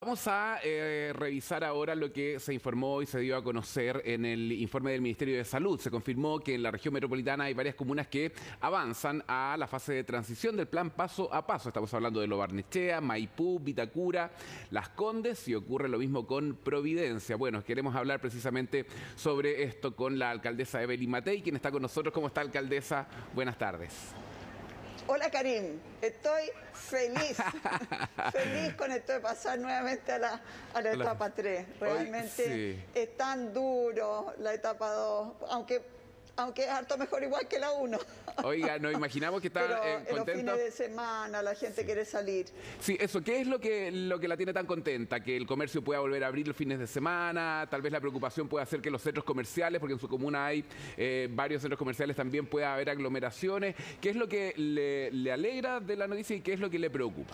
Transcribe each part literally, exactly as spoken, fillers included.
Vamos a eh, revisar ahora lo que se informó y se dio a conocer en el informe del Ministerio de Salud. Se confirmó que en la región metropolitana hay varias comunas que avanzan a la fase de transición del plan paso a paso. Estamos hablando de Lo Barnechea, Maipú, Vitacura, Las Condes, y ocurre lo mismo con Providencia. Bueno, queremos hablar precisamente sobre esto con la alcaldesa Evelyn Matei, quien está con nosotros. ¿Cómo está, alcaldesa? Buenas tardes. Hola, Karim, estoy feliz, feliz con esto de pasar nuevamente a la, a la etapa tres. Realmente Hoy, sí. Es tan duro la etapa dos, aunque, aunque es harto mejor igual que la uno. Oiga, nos imaginamos que está Pero eh, en los contenta. fines de semana la gente Sí. quiere salir. Sí, eso, ¿qué es lo que, lo que la tiene tan contenta? Que el comercio pueda volver a abrir los fines de semana, tal vez la preocupación pueda ser que los centros comerciales, porque en su comuna hay eh, varios centros comerciales, también pueda haber aglomeraciones. ¿Qué es lo que le, le alegra de la noticia y qué es lo que le preocupa?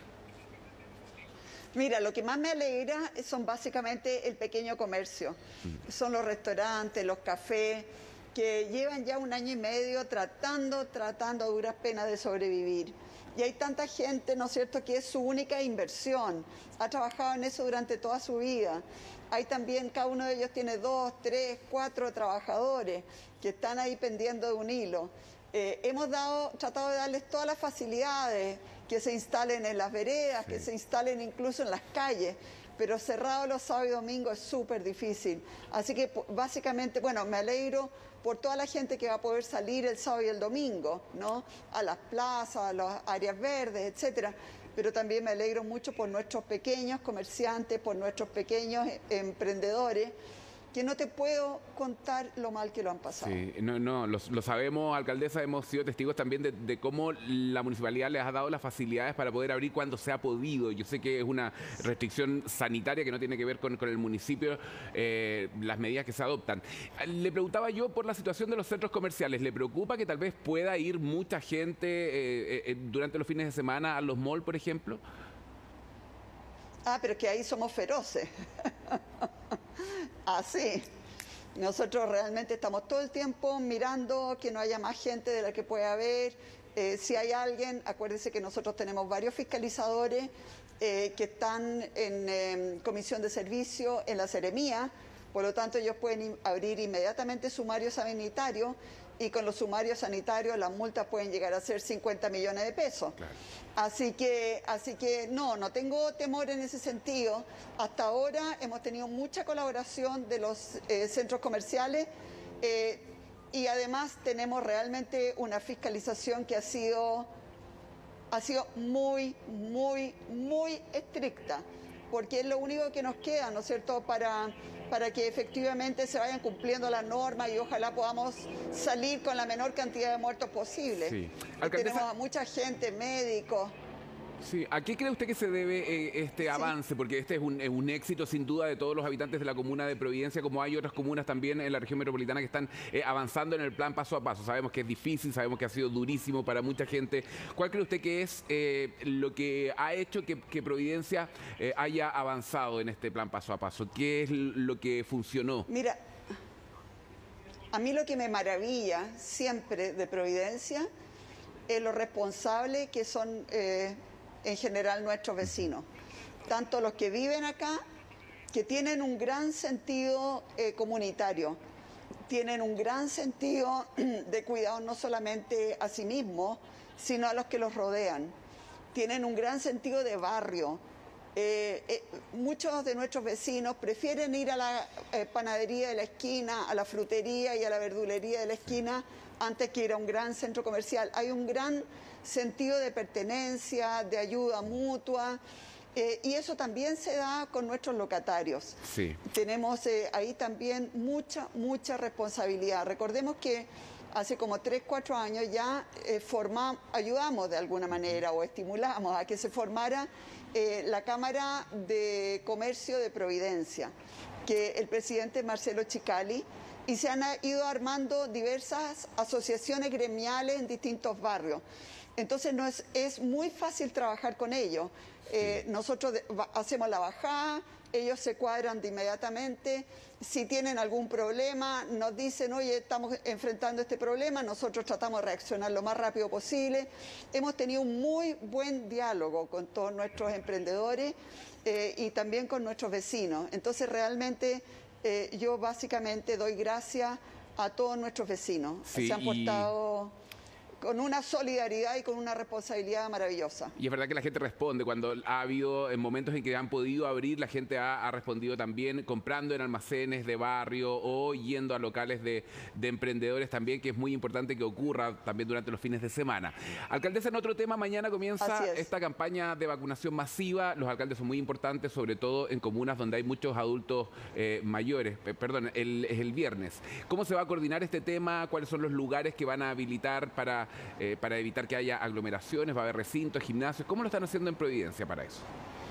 Mira, lo que más me alegra son básicamente el pequeño comercio. Mm. Son los restaurantes, los cafés, que llevan ya un año y medio tratando, tratando a duras penas de sobrevivir. Y hay tanta gente, ¿no es cierto?, que es su única inversión. Ha trabajado en eso durante toda su vida. Hay también, cada uno de ellos tiene dos, tres, cuatro trabajadores que están ahí pendiendo de un hilo. Eh, hemos dado, tratado de darles todas las facilidades, que se instalen en las veredas, sí. que se instalen incluso en las calles, pero cerrado los sábados y domingos es súper difícil. Así que básicamente, bueno, me alegro por toda la gente que va a poder salir el sábado y el domingo, ¿no? A las plazas, a las áreas verdes, etcétera. Pero también me alegro mucho por nuestros pequeños comerciantes, por nuestros pequeños emprendedores, que no te puedo contar lo mal que lo han pasado. Sí, no, no, lo, lo sabemos, alcaldesa, hemos sido testigos también de, de cómo la municipalidad les ha dado las facilidades para poder abrir cuando se ha podido. Yo sé que es una restricción sanitaria que no tiene que ver con, con el municipio, eh, las medidas que se adoptan. Le preguntaba yo por la situación de los centros comerciales. ¿Le preocupa que tal vez pueda ir mucha gente eh, eh, durante los fines de semana a los malls, por ejemplo? Ah, pero es que ahí somos feroces. Así. Nosotros realmente estamos todo el tiempo mirando que no haya más gente de la que pueda haber. Eh, si hay alguien, acuérdense que nosotros tenemos varios fiscalizadores eh, que están en eh, comisión de servicio en la Seremía. Por lo tanto, ellos pueden abrir inmediatamente sumarios sanitarios y con los sumarios sanitarios las multas pueden llegar a ser cincuenta millones de pesos. Claro. Así que, así que no, no tengo temor en ese sentido. Hasta ahora hemos tenido mucha colaboración de los eh, centros comerciales eh, y además tenemos realmente una fiscalización que ha sido, ha sido muy, muy, muy estricta, porque es lo único que nos queda, ¿no es cierto?, para, para que efectivamente se vayan cumpliendo las normas y ojalá podamos salir con la menor cantidad de muertos posible. Sí. Tenemos a mucha gente, médicos. Sí. ¿A qué cree usted que se debe eh, este avance? Sí. Porque este es un, es un éxito sin duda de todos los habitantes de la comuna de Providencia, como hay otras comunas también en la región metropolitana que están eh, avanzando en el plan paso a paso. Sabemos que es difícil, sabemos que ha sido durísimo para mucha gente. ¿Cuál cree usted que es eh, lo que ha hecho que, que Providencia eh, haya avanzado en este plan paso a paso? ¿Qué es lo que funcionó? Mira, a mí lo que me maravilla siempre de Providencia es lo responsable que son eh, en general nuestros vecinos, tanto los que viven acá, que tienen un gran sentido eh, comunitario, tienen un gran sentido de cuidado no solamente a sí mismos, sino a los que los rodean, tienen un gran sentido de barrio. Eh, eh, muchos de nuestros vecinos prefieren ir a la eh, panadería de la esquina, a la frutería y a la verdulería de la esquina antes que ir a un gran centro comercial. Hay un gran sentido de pertenencia, de ayuda mutua, eh, y eso también se da con nuestros locatarios. Sí. Tenemos eh, ahí también mucha, mucha responsabilidad. Recordemos que hace como tres, cuatro años ya eh, formamos, ayudamos de alguna manera o estimulamos a que se formara eh, la Cámara de Comercio de Providencia, que el presidente Marcelo Chicali, y se han ido armando diversas asociaciones gremiales en distintos barrios. Entonces no es, es muy fácil trabajar con ellos. Eh, sí. Nosotros de, va, hacemos la bajada, ellos se cuadran de inmediatamente. Si tienen algún problema, nos dicen, oye, estamos enfrentando este problema, nosotros tratamos de reaccionar lo más rápido posible. Hemos tenido un muy buen diálogo con todos nuestros emprendedores eh, y también con nuestros vecinos. Entonces realmente eh, yo básicamente doy gracias a todos nuestros vecinos. Sí, se han portado con una solidaridad y con una responsabilidad maravillosa. Y es verdad que la gente responde. Cuando ha habido en momentos en que han podido abrir, la gente ha, ha respondido también comprando en almacenes de barrio o yendo a locales de, de emprendedores también, que es muy importante que ocurra también durante los fines de semana. Alcaldesa, en otro tema, mañana comienza esta campaña de vacunación masiva. Los alcaldes son muy importantes, sobre todo en comunas donde hay muchos adultos eh, mayores. Eh, perdón, el, es el viernes. ¿Cómo se va a coordinar este tema? ¿Cuáles son los lugares que van a habilitar para... Eh, para evitar que haya aglomeraciones? ¿Va a haber recintos, gimnasios? ¿Cómo lo están haciendo en Providencia para eso?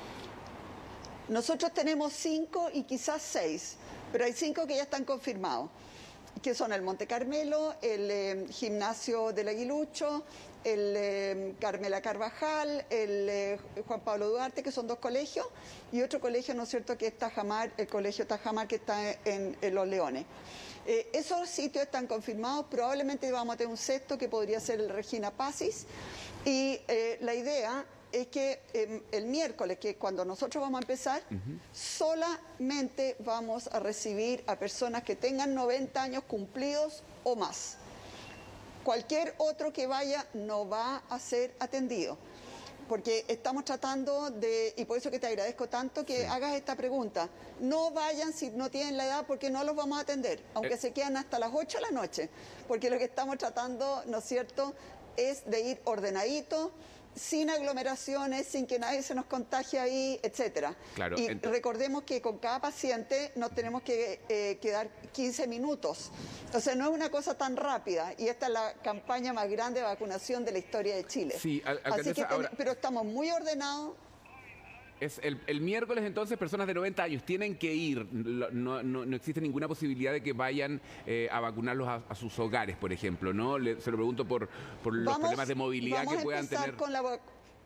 Nosotros tenemos cinco y quizás seis, pero hay cinco que ya están confirmados, que son el Monte Carmelo, el eh, gimnasio del Aguilucho, el eh, Carmela Carvajal, el eh, Juan Pablo Duarte, que son dos colegios, y otro colegio, ¿no es cierto?, que es Tajamar, el colegio Tajamar, que está en, en Los Leones. Eh, esos sitios están confirmados, probablemente vamos a tener un sexto que podría ser el Regina Pacis, y eh, la idea es que eh, el miércoles, que es cuando nosotros vamos a empezar, uh-huh. solamente vamos a recibir a personas que tengan noventa años cumplidos o más. Cualquier otro que vaya no va a ser atendido, porque estamos tratando de, y por eso que te agradezco tanto que sí. hagas esta pregunta. No vayan si no tienen la edad, porque no los vamos a atender, aunque eh. se quedan hasta las ocho de la noche, porque lo que estamos tratando, ¿no es cierto?, es de ir ordenaditos, sin aglomeraciones, sin que nadie se nos contagie ahí, etcétera. Claro, y entonces... recordemos que con cada paciente nos tenemos que eh, quedar quince minutos. O sea, no es una cosa tan rápida, y esta es la campaña más grande de vacunación de la historia de Chile. Sí, al, Así que, ahora... pero estamos muy ordenados. Es el, el miércoles, entonces, personas de noventa años tienen que ir. No, no, no existe ninguna posibilidad de que vayan eh, a vacunarlos a, a sus hogares, por ejemplo, ¿no? Le, se lo pregunto por, por los vamos, problemas de movilidad que puedan tener. Con la...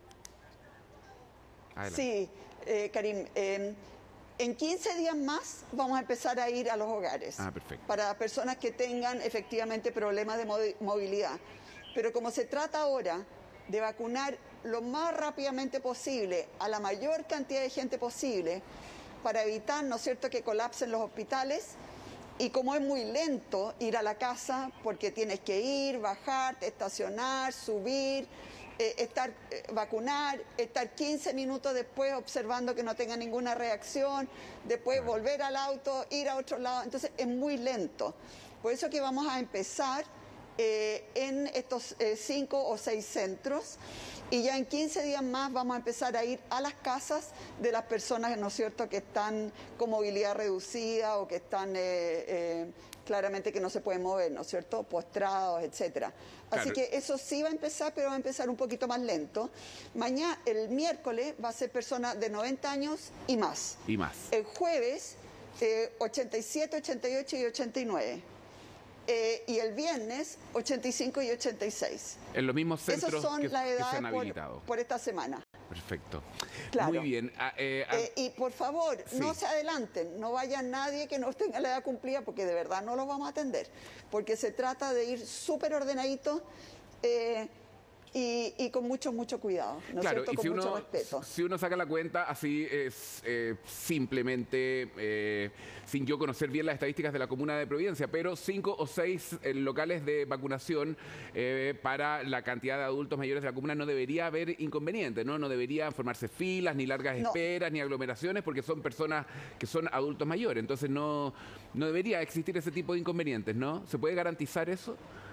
Sí, eh, Karim, eh, en quince días más vamos a empezar a ir a los hogares. Ah, perfecto. Para personas que tengan efectivamente problemas de movilidad. Pero como se trata ahora de vacunar lo más rápidamente posible a la mayor cantidad de gente posible para evitar, ¿no es cierto?, que colapsen los hospitales, y como es muy lento ir a la casa porque tienes que ir, bajar, estacionar, subir, eh, estar, eh, vacunar, estar quince minutos después observando que no tenga ninguna reacción, después claro. volver al auto, ir a otro lado, entonces es muy lento. Por eso que vamos a empezar Eh, en estos eh, cinco o seis centros, y ya en quince días más vamos a empezar a ir a las casas de las personas, ¿no es cierto?, que están con movilidad reducida o que están eh, eh, claramente que no se pueden mover, ¿no es cierto?, postrados, etcétera. Así claro. que eso sí va a empezar, pero va a empezar un poquito más lento. Mañana, el miércoles, va a ser personas de noventa años y más. Y más. El jueves, eh, ochenta y siete, ochenta y ocho y ochenta y nueve. Eh, y el viernes, ochenta y cinco y ochenta y seis. En los mismos centros Esos son que, las edades que se han habilitado. Por, por esta semana. Perfecto. Claro. Muy bien. Ah, eh, ah, eh, y por favor, sí. no se adelanten, no vaya nadie que no tenga la edad cumplida, porque de verdad no los vamos a atender. Porque se trata de ir súper ordenaditos eh, y, y con mucho, mucho cuidado, ¿no claro, es cierto? Y con si mucho uno, respeto. Si uno saca la cuenta, así es eh, simplemente, eh, sin yo conocer bien las estadísticas de la comuna de Providencia, pero cinco o seis eh, locales de vacunación eh, para la cantidad de adultos mayores de la comuna no debería haber inconveniente, ¿no? No deberían formarse filas, ni largas no. esperas, ni aglomeraciones, porque son personas que son adultos mayores. Entonces no, no debería existir ese tipo de inconvenientes, ¿no? ¿Se puede garantizar eso?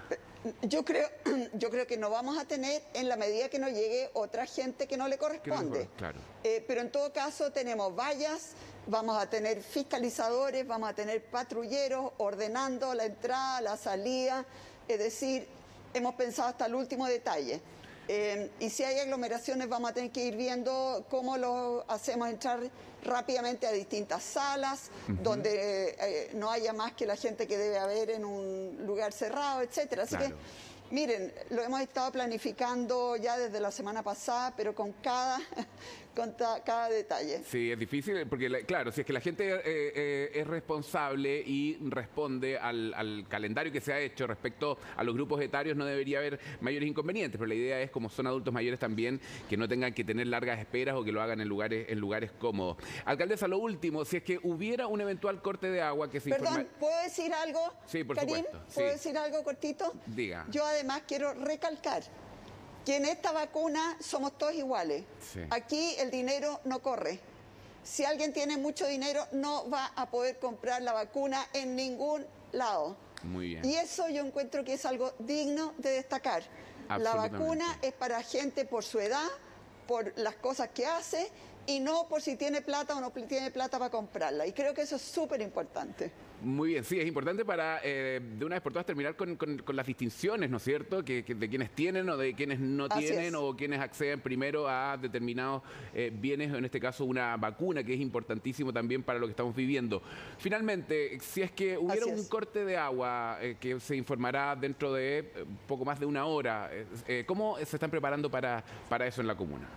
Yo creo, yo creo que no vamos a tener en la medida que no llegue otra gente que no le corresponde. No, claro. eh, pero en todo caso tenemos vallas, vamos a tener fiscalizadores, vamos a tener patrulleros ordenando la entrada, la salida. Es decir, hemos pensado hasta el último detalle. Eh, y si hay aglomeraciones vamos a tener que ir viendo cómo lo hacemos entrar rápidamente a distintas salas, uh-huh. donde eh, no haya más que la gente que debe haber en un lugar cerrado, etcétera. Así claro. que, miren, lo hemos estado planificando ya desde la semana pasada, pero con cada, con cada detalle. Sí, es difícil porque, claro, si es que la gente eh, eh, es responsable y responde al, al calendario que se ha hecho respecto a los grupos etarios, no debería haber mayores inconvenientes, pero la idea es, como son adultos mayores también, que no tengan que tener largas esperas o que lo hagan en lugares, en lugares cómodos. Alcaldesa, lo último, si es que hubiera un eventual corte de agua que se Perdón, informa... ¿puedo decir algo? Sí, por Karim, supuesto. ¿puedo Sí. decir algo cortito? Diga. Yo además quiero recalcar que en esta vacuna somos todos iguales. Sí. Aquí el dinero no corre. Si alguien tiene mucho dinero, no va a poder comprar la vacuna en ningún lado. Muy bien. Y eso yo encuentro que es algo digno de destacar. La vacuna es para gente por su edad, por las cosas que hace, y no por si tiene plata o no tiene plata para comprarla. Y creo que eso es súper importante. Muy bien, sí, es importante para eh, de una vez por todas terminar con, con, con las distinciones, ¿no es cierto?, que, que de quienes tienen o de quienes no Así tienen es. o quienes acceden primero a determinados eh, bienes, en este caso una vacuna, que es importantísimo también para lo que estamos viviendo. Finalmente, si es que hubiera Así es. un corte de agua eh, que se informará dentro de eh, poco más de una hora, eh, ¿cómo se están preparando para, para eso en la comuna?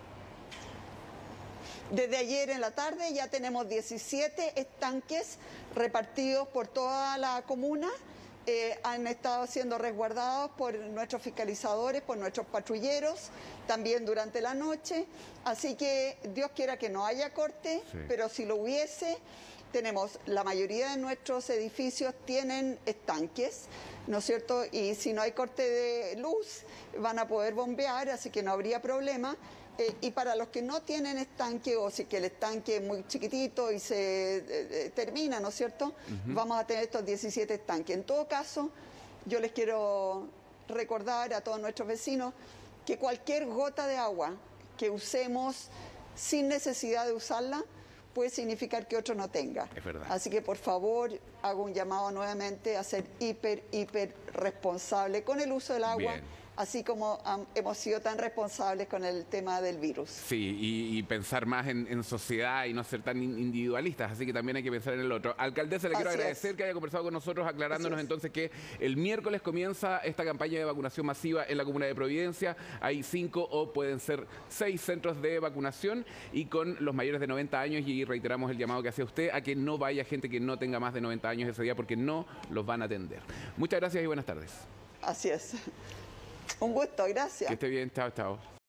Desde ayer en la tarde ya tenemos diecisiete estanques repartidos por toda la comuna. Eh, han estado siendo resguardados por nuestros fiscalizadores, por nuestros patrulleros, también durante la noche. Así que Dios quiera que no haya corte, sí. Pero si lo hubiese, tenemos, la mayoría de nuestros edificios tienen estanques, ¿no es cierto? Y si no hay corte de luz, van a poder bombear, así que no habría problema. Eh, y para los que no tienen estanque, o si que el estanque es muy chiquitito y se eh, eh, termina, ¿no es cierto? Uh-huh. Vamos a tener estos diecisiete estanques. En todo caso, yo les quiero recordar a todos nuestros vecinos que cualquier gota de agua que usemos sin necesidad de usarla puede significar que otro no tenga. Es verdad. Así que, por favor, hago un llamado nuevamente a ser hiper, hiper responsable con el uso del agua. Bien. Así como um, hemos sido tan responsables con el tema del virus. Sí, y, y pensar más en, en sociedad y no ser tan individualistas, así que también hay que pensar en el otro. Alcaldesa, le quiero así agradecer es. que haya conversado con nosotros, aclarándonos entonces que el miércoles comienza esta campaña de vacunación masiva en la comuna de Providencia. Hay cinco o pueden ser seis centros de vacunación y con los mayores de noventa años, y reiteramos el llamado que hacía usted a que no vaya gente que no tenga más de noventa años ese día porque no los van a atender. Muchas gracias y buenas tardes. Así es. Un gusto, gracias. Que esté bien, chao, chao.